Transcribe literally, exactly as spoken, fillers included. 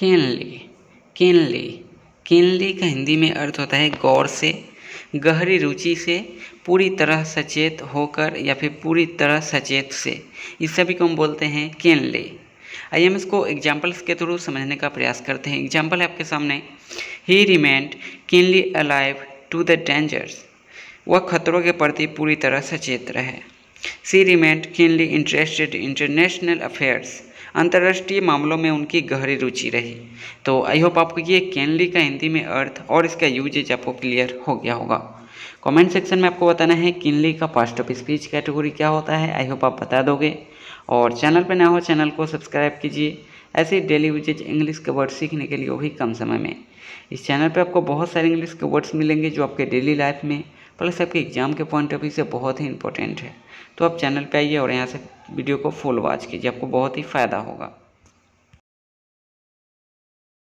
Keenly, keenly, keenly का हिंदी में अर्थ होता है गौर से, गहरी रुचि से, पूरी तरह सचेत होकर या फिर पूरी तरह सचेत से, इस सभी को हम बोलते हैं कीनली। आइए हम इसको एग्जाम्पल्स के थ्रू समझने का प्रयास करते हैं। एग्जाम्पल है आपके सामने, he remained keenly alive to the dangers, वह खतरों के प्रति पूरी तरह सचेत रहे। She remained keenly interested international affairs, अंतर्राष्ट्रीय मामलों में उनकी गहरी रुचि रही। तो आई होप आपको ये कीनली का हिंदी में अर्थ और इसका यूजेज आपको क्लियर हो गया होगा। कमेंट सेक्शन में आपको बताना है कीनली का पास्ट ऑफ स्पीच कैटेगरी क्या होता है। आई होप आप बता दोगे। और चैनल पर नया हो चैनल को सब्सक्राइब कीजिए ऐसे डेली यूजेज इंग्लिश के वर्ड सीखने के लिए, वो भी कम समय में। इस चैनल पे आपको बहुत सारे इंग्लिश के वर्ड्स मिलेंगे जो आपके डेली लाइफ में प्लस आपके एग्जाम के पॉइंट ऑफ व्यू से बहुत ही इंपॉर्टेंट है। तो आप चैनल पे आइए और यहाँ से वीडियो को फुल वॉच कीजिए, आपको बहुत ही फ़ायदा होगा।